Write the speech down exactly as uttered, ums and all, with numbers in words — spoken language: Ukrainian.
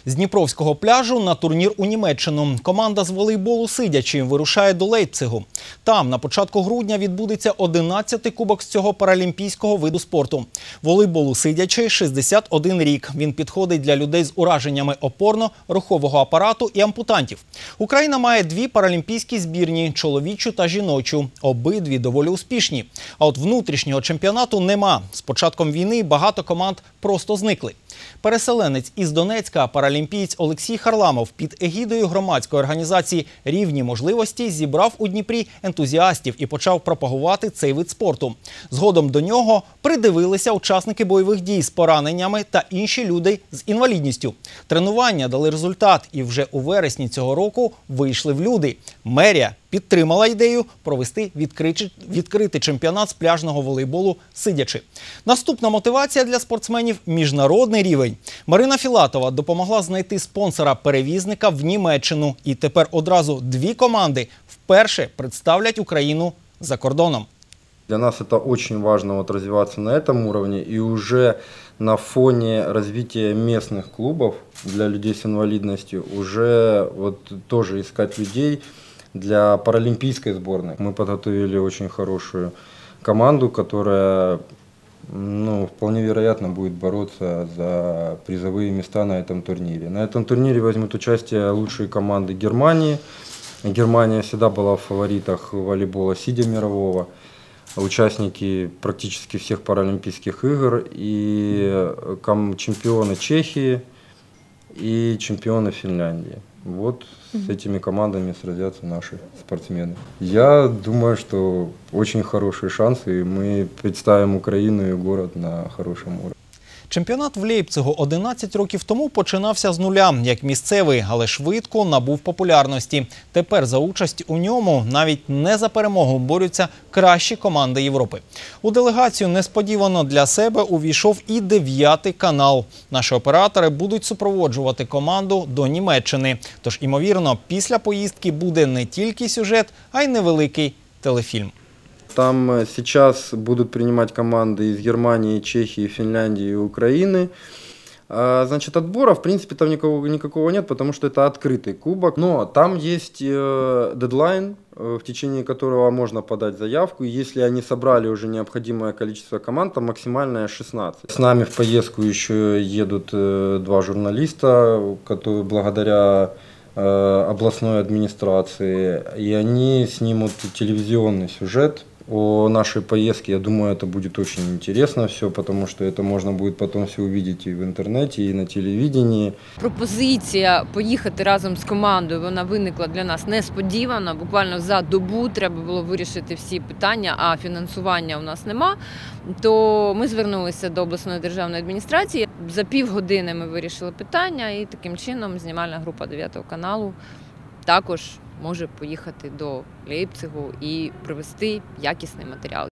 З Дніпровського пляжу на турнір у Німеччину. Команда з волейболу «Сидячі» вирушає до Лейпцигу. Там на початку грудня відбудеться одинадцятий кубок з цього паралімпійського виду спорту. Волейболу «Сидячі» – шістдесят один рік. Він підходить для людей з ураженнями опорно-рухового апарату і ампутантів. Україна має дві паралімпійські збірні – чоловічу та жіночу. Обидві доволі успішні. А от внутрішнього чемпіонату нема. З початком війни багато команд просто зникли. Переселенець із Донецька, паралімпієць Олексій Харламов під егідою громадської організації «Рівні можливості» зібрав у Дніпрі ентузіастів і почав пропагувати цей вид спорту. Згодом до нього придивилися учасники бойових дій з пораненнями та інші люди з інвалідністю. Тренування дали результат і вже у вересні цього року вийшли в люди. Мерія підтримала ідею провести відкритий чемпіонат з пляжного волейболу «Сидячі». Наступна мотивація для спортсменів – міжнародний рівень. Марина Філатова допомогла знайти спонсора-перевізника в Німеччину. І тепер одразу дві команди вперше представлять Україну за кордоном. Для нас это очень важно вот развиваться на этом уровне, и уже на фоне развития местных клубов для людей с инвалидностью уже вот тоже искать людей для паралимпийской сборной. Мы подготовили очень хорошую команду, которая, ну, вполне вероятно будет бороться за призовые места на этом турнире. На этом турнире возьмут участие лучшие команды Германии. Германия всегда была в фаворитах волейбола сидя мирового. Участники практически всех паралимпийских игр и чемпионы Чехии и чемпионы Финляндии. Вот с этими командами сразятся наши спортсмены. Я думаю, что очень хороший шанс, и мы представим Украину и город на хорошем уровне. Чемпіонат в Лейпцигу одинадцять років тому починався з нуля, як місцевий, але швидко набув популярності. Тепер за участь у ньому навіть не за перемогу борються кращі команди Європи. У делегацію несподівано для себе увійшов і дев'ятий канал. Наші оператори будуть супроводжувати команду до Німеччини. Тож, ймовірно, після поїздки буде не тільки сюжет, а й невеликий телефільм. Там сейчас будут принимать команды из Германии, Чехии, Финляндии и Украины. Значит, отбора, в принципе, там никакого, никакого нет, потому что это открытый кубок. Но там есть дедлайн, в течение которого можно подать заявку. И если они собрали уже необходимое количество команд, там максимальное шестнадцать. С нами в поездку еще едут два журналиста, которые благодаря областной администрации, и они снимут телевизионный сюжет о нашей поездке. Я думаю, это будет очень интересно все, потому что это можно будет потом все увидеть и в интернете, и на телевидении. Пропозиція поїхати разом з командою, вона виникла для нас несподівано. Буквально за добу треба було вирішити всі питання, а фінансування у нас нема. То ми звернулися до обласної державної адміністрації. За півгодини ми вирішили питання, і таким чином знімальна група дев'ятого каналу також може поїхати до Лейпцигу і привезти якісний матеріал.